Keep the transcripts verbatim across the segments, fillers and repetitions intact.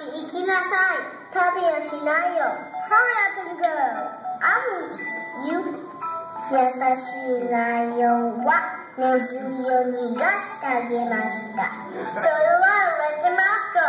行きなさい。旅をしないよ。Hurry up and go. I want you. 優しいライオンはネズミを逃がしてあげました。それは Let the mouse go.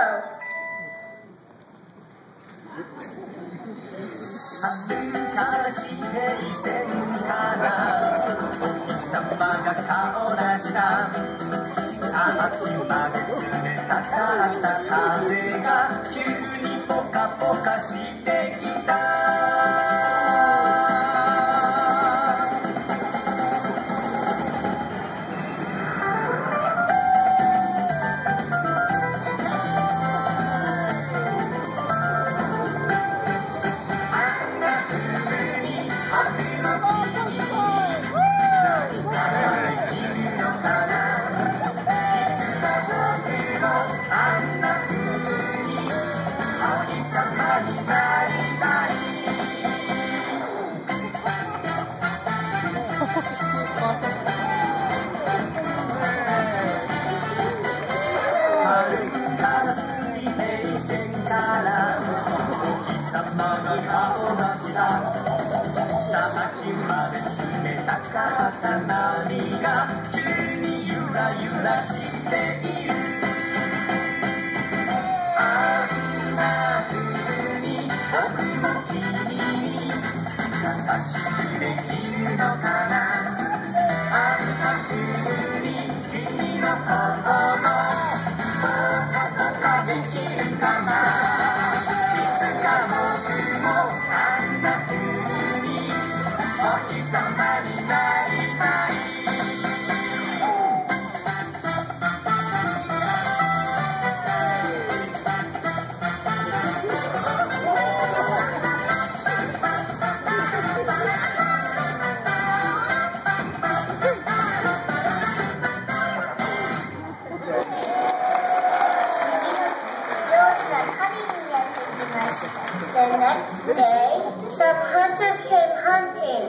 春から地平線からお日様が顔を出したさっきまで冷たかった風が急にポカポカしてきた The next day, some hunters came hunting.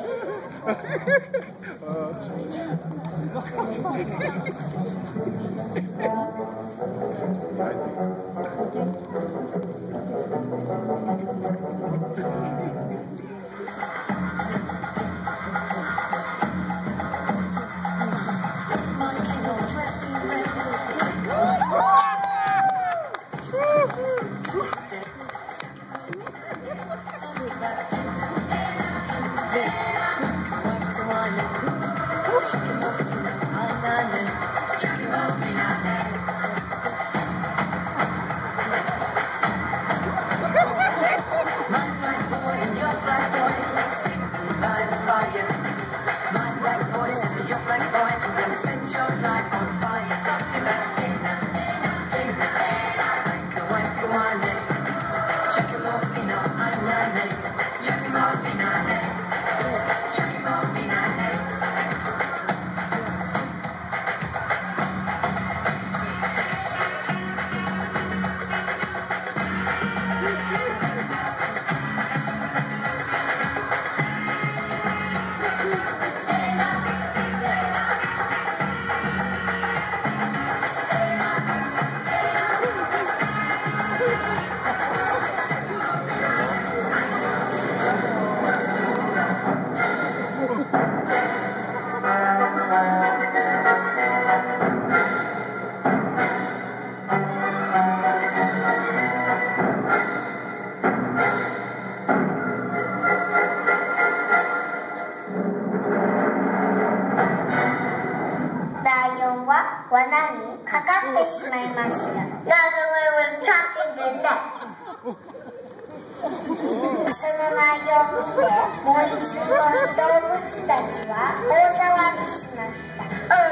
罠にかかってしまいました。The other was trapped in the net. その内容を見て森にいる動物たちは大騒ぎしました。Oh